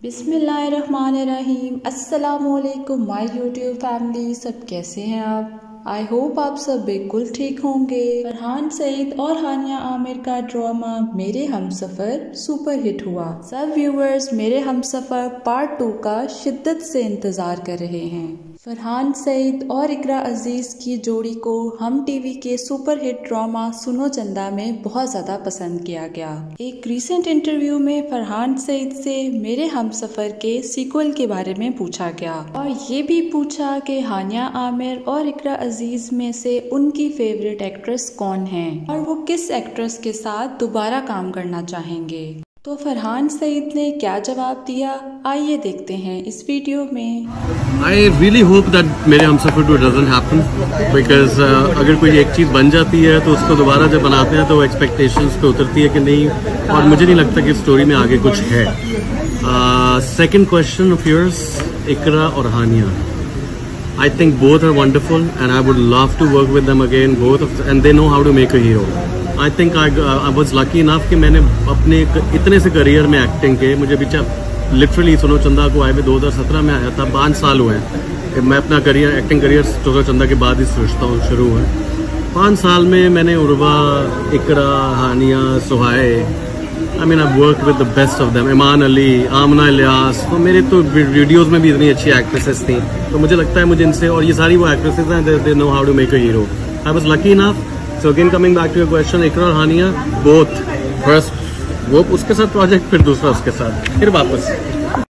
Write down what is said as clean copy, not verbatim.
बिस्मिल्लाहिर्रहमानिर्रहीम। अस्सलामुअलैकुम my YouTube family, सब कैसे हैं आप? आई होप आप सब बिल्कुल ठीक होंगे। फरहान सईद और हानिया आमिर का ड्रामा मेरे हमसफर सुपर हिट हुआ। सब व्यूअर्स मेरे हमसफर पार्ट 2 का शिद्दत से इंतजार कर रहे हैं। फरहान सईद और इकरा अजीज की जोड़ी को हम टीवी के सुपर हिट ड्रामा सुनो चंदा में बहुत ज्यादा पसंद किया गया। एक रीसेंट इंटरव्यू में फरहान सईद से मेरे हमसफर के सीक्वल के बारे में पूछा गया और ये भी पूछा कि हानिया आमिर और इकरा अजीज में से उनकी फेवरेट एक्ट्रेस कौन है और वो किस एक्ट्रेस के साथ दोबारा काम करना चाहेंगे। तो फरहान सईद ने क्या जवाब दिया, आइए देखते हैं इस वीडियो में। I really hope that मेरे हमसफर 2 doesn't happen because अगर कोई एक चीज़ बन जाती है तो उसको दोबारा जब बनाते हैं तो वो एक्सपेक्टेशंस पे उतरती है कि नहीं, और मुझे नहीं लगता कि स्टोरी में आगे कुछ है। Second question of yours, Iqra और Hania, I think both are wonderful and I would love to work with them again, and they know how to make a hero. I think I was lucky enough कि मैंने अपने इतने से career में acting के, मुझे literally सुनो चंदा को आए हुए 2017 में आया था, 5 साल हुए हैं। मैं अपना एक्टिंग करियर सुनो चंदा के बाद ही सोचता हूँ शुरू हुआ। 5 साल में मैंने Urwa, Iqra, Hania, Sohai, I mean I work with the best of them, Iman Ali, Amna Ilyas, तो मेरे तो वीडियोस में भी इतनी अच्छी एक्ट्रेसेस थी, तो मुझे लगता है मुझे इनसे, और ये सारी वो एक्ट्रेसेस हैं, they know how to make a hero. I was lucky enough. So again coming back to your question, Iqra और हानिया बोथ, फर्स्ट वो उसके साथ प्रोजेक्ट, फिर दूसरा उसके साथ, फिर वापस।